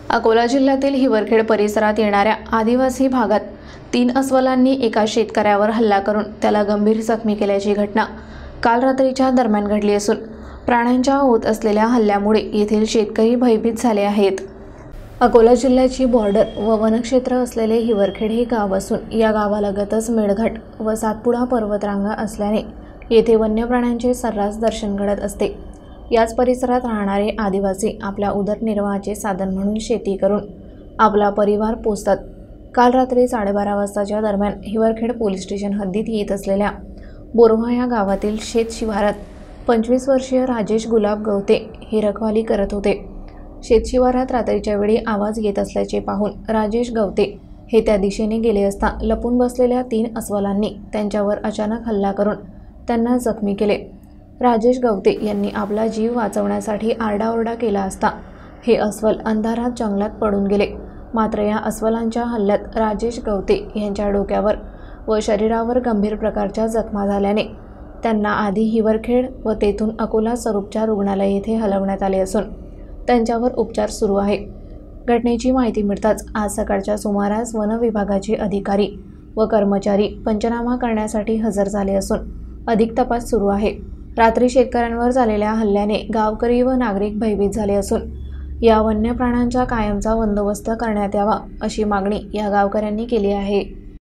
अकोला जिल्ह्यातील हिवरखेड परिसरात येणाऱ्या आदिवासी भागात 3 अस्वलांनी एका शेतकऱ्यावर हल्ला करून त्याला गंभीर जखमी केल्याची घटना काल रात्रीच्या दरम्यान घडली असून प्राण्यांच्या होत असलेल्या हल्ल्यामुळे येथील शेतकरी भयभीत झाले आहेत। अकोला जिल्ह्याची बॉर्डर व वनक्षेत्र असलेले हिवरखेड हे गाव असून या गावालगतच मेळघाट व सातपुडा पर्वतरांगा असल्याने येथे वन्य प्राण्यांचे सर्रास दर्शन घडत असते। याच परिसरात राहणारे आदिवासी आपल्या उदरनिर्वाहाचे साधन म्हणून शेती करून आपला परिवार पोसतात। काल रात्री 12:30 वाजताच्या दरम्यान हिवरखेड पोलीस स्टेशन हद्दीत येत असलेल्या बोरव्हा या गावातील शेत शिवारात 25 वर्षीय राजेश गुलाब गवते हे रखवाली करत होते। शेत शिवारात रात्रीच्या वेळी आवाज येत असल्याचे पाहून राजेश गवते हे त्या दिशेने गेले असता लपून बसलेल्या 3 अस्वलांनी त्यांच्यावर अचानक हल्ला करून त्यांना जखमी केले। राजेश गवते यांनी आपला जीव वाचवण्यासाठी आरडाओरडा केला असता हे अस्वल अंधारात जंगलात पडून गेले। मात्र या अस्वलांच्या हल्ल्यात राजेश गवते यांच्या डोक्यावर व शरीरावर गंभीर प्रकारच्या जखमा झाल्याने त्यांना आधी हिवरखेड व तेथून अकोला सरूपच्या रुग्णालय येथे हलवण्यात आले असून त्यांच्यावर उपचार सुरू आहे। घटनेची माहिती मिळताच आज सकाळच्या सुमारास वन विभागाचे अधिकारी व कर्मचारी पंचनामा करण्यासाठी हजर झाले असून अधिक तपास सुरू आहे। रात्री शेतकऱ्यांवर झालेल्या हल्ल्याने गावकरी व नागरिक भयभीत झाले असून या वन्य प्राण्यांचा कायमचा बंदोबस्त करण्यात यावा अशी मागणी या गावकऱ्यांनी केली आहे।